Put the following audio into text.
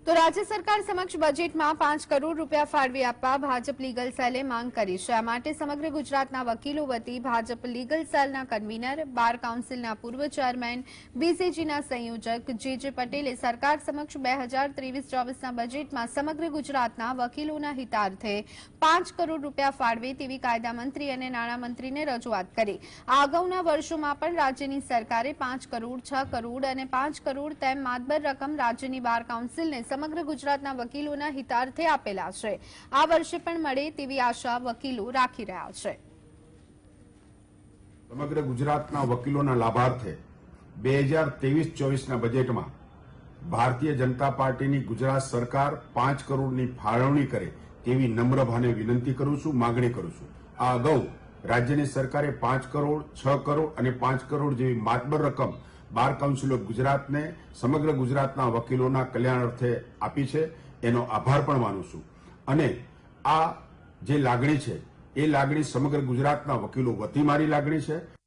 તો રાજ્ય સરકાર સમક્ષ બજેટમાં 5 કરોડ રૂપિયા ફાળવી આપવા ભાજપ લીગલ સેલે માંગ કરી છે। આ માટે સમગ્ર ગુજરાતના વકીલો વતી ભાજપ લીગલ સેલના કન્વીનર, બાર કાઉન્સિલના પૂર્વ ચેરમેન, બીસીજીના સંયોજક જે પટેલે સરકાર સમક્ષ 2023-24ના બજેટમાં સમગ્ર ગુજરાતના વકીલોના હિતાર્થે 5 કરોડ રૂપિયા ફાળવે તેવી કાયદા મંત્રી અને નાણામંત્રીને રજૂઆત કરી। આ અગાઉના વર્ષોમાં પણ રાજ્યની સરકારે 5 કરોડ, 6 કરોડ અને 5 કરોડ તેમ માતબર રકમ રાજ્યની બાર કાઉન્સિલને સમગ્ર ગુજરાતના વકીલોના હિતાર્થે આપેલા છે। આ વર્ષે પણ મળે તેવી આશા વકીલો રાખી રહ્યા છે। સમગ્ર ગુજરાતના વકીલોના લાભાર્થે 2023-24ના બજેટમાં ભારતીય જનતા પાર્ટીની ગુજરાત સરકાર 5 કરોડની ફાળવણી કરે તેવી નમ્ર ભાને વિનંતી કરું છું, માગણી કરું છું। આ અગાઉ રાજ્યની સરકારે 5 કરોડ, 6 કરોડ અને 5 કરોડ જેવી માતબર રકમ બાર કાઉન્સિલ ઓફ ગુજરાતને સમગ્ર ગુજરાતના વકીલોના કલ્યાણ અર્થે આપી છે। એનો આભાર પણ માનું છું અને આ જે લાગણી છે એ લાગણી સમગ્ર ગુજરાતના વકીલો વતી મારી લાગણી છે।